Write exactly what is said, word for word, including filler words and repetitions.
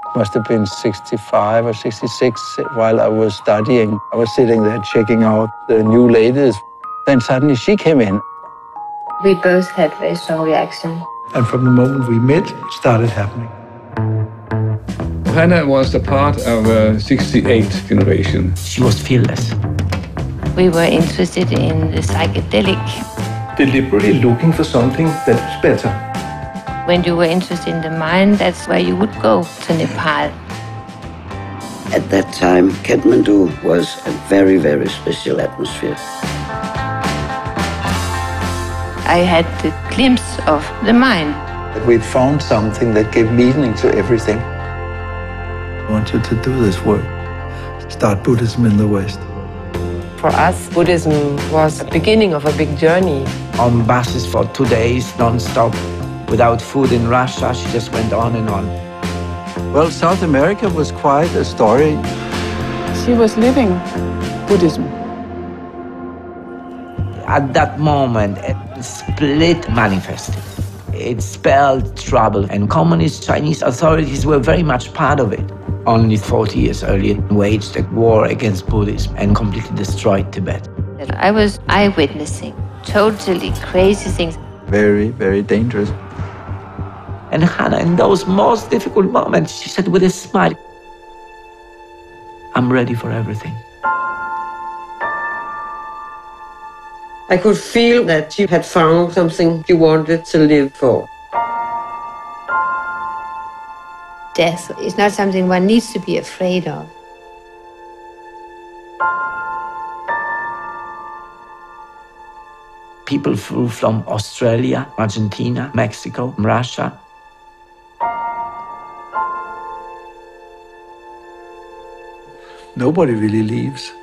Must have been sixty-five or sixty-six while I was studying. I was sitting there checking out the new ladies. Then suddenly she came in. We both had very strong reaction. And from the moment we met, it started happening. Hannah was a part of a sixty-eight generation. She was fearless. We were interested in the psychedelic. Deliberately looking for something that's better. When you were interested in the mind, that's where you would go, to Nepal. At that time, Kathmandu was a very, very special atmosphere. I had the glimpse of the mind. We'd found something that gave meaning to everything. I want you to do this work. Start Buddhism in the West. For us, Buddhism was the beginning of a big journey. On buses for two days, non-stop. Without food in Russia, she just went on and on. Well, South America was quite a story. She was living Buddhism. At that moment, a split manifested. It spelled trouble, and communist Chinese authorities were very much part of it. Only forty years earlier, waged a war against Buddhism and completely destroyed Tibet. I was eyewitnessing totally crazy things. Very, very dangerous. And Hannah, in those most difficult moments, she said with a smile, "I'm ready for everything." I could feel that you had found something you wanted to live for. Death is not something one needs to be afraid of. People flew from Australia, Argentina, Mexico, Russia. Nobody really leaves.